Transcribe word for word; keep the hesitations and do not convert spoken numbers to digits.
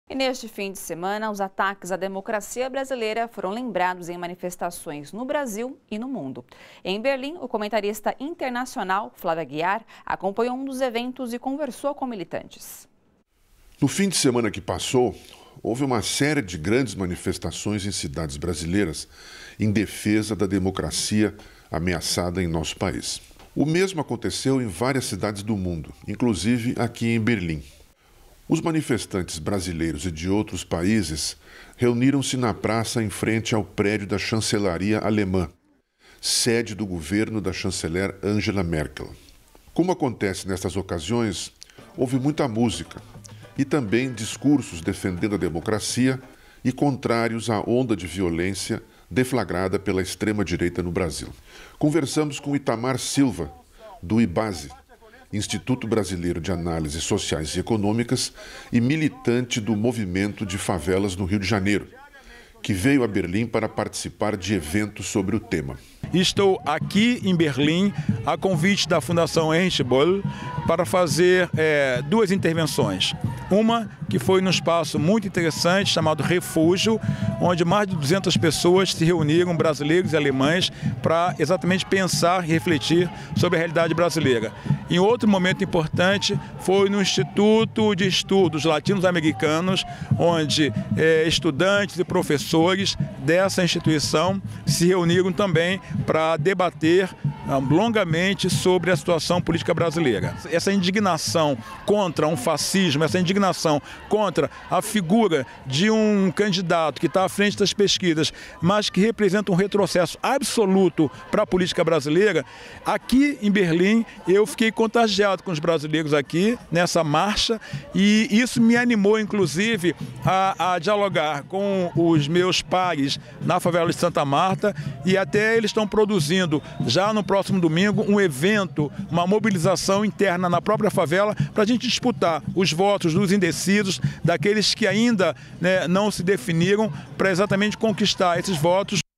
E neste fim de semana, os ataques à democracia brasileira foram lembrados em manifestações no Brasil e no mundo. Em Berlim, o comentarista internacional Flávio Aguiar acompanhou um dos eventos e conversou com militantes. No fim de semana que passou, houve uma série de grandes manifestações em cidades brasileiras em defesa da democracia ameaçada em nosso país. O mesmo aconteceu em várias cidades do mundo, inclusive aqui em Berlim. Os manifestantes brasileiros e de outros países reuniram-se na praça em frente ao prédio da chancelaria alemã, sede do governo da chanceler Angela Merkel. Como acontece nestas ocasiões, houve muita música e também discursos defendendo a democracia e contrários à onda de violência deflagrada pela extrema-direita no Brasil. Conversamos com Itamar Silva, do IBASE, Instituto Brasileiro de Análises Sociais e Econômicas, e militante do movimento de favelas no Rio de Janeiro, que veio a Berlim para participar de eventos sobre o tema. Estou aqui em Berlim, a convite da Fundação Heinrich Böll, para fazer é, duas intervenções. Uma que foi num espaço muito interessante, chamado Refúgio, onde mais de duzentas pessoas se reuniram, brasileiros e alemães, para exatamente pensar e refletir sobre a realidade brasileira. Em outro momento importante foi no Instituto de Estudos Latino-Americanos, onde é, estudantes e professores dessa instituição se reuniram também para debater longamente sobre a situação política brasileira. Essa indignação contra um fascismo, essa indignação contra a figura de um candidato que está à frente das pesquisas, mas que representa um retrocesso absoluto para a política brasileira, aqui em Berlim eu fiquei contagiado com os brasileiros aqui nessa marcha, e isso me animou inclusive a, a dialogar com os meus pares na favela de Santa Marta, e até eles estão produzindo já no próximo domingo um evento, uma mobilização interna na própria favela para a gente disputar os votos dos indecisos, daqueles que ainda, né, não se definiram, para exatamente conquistar esses votos.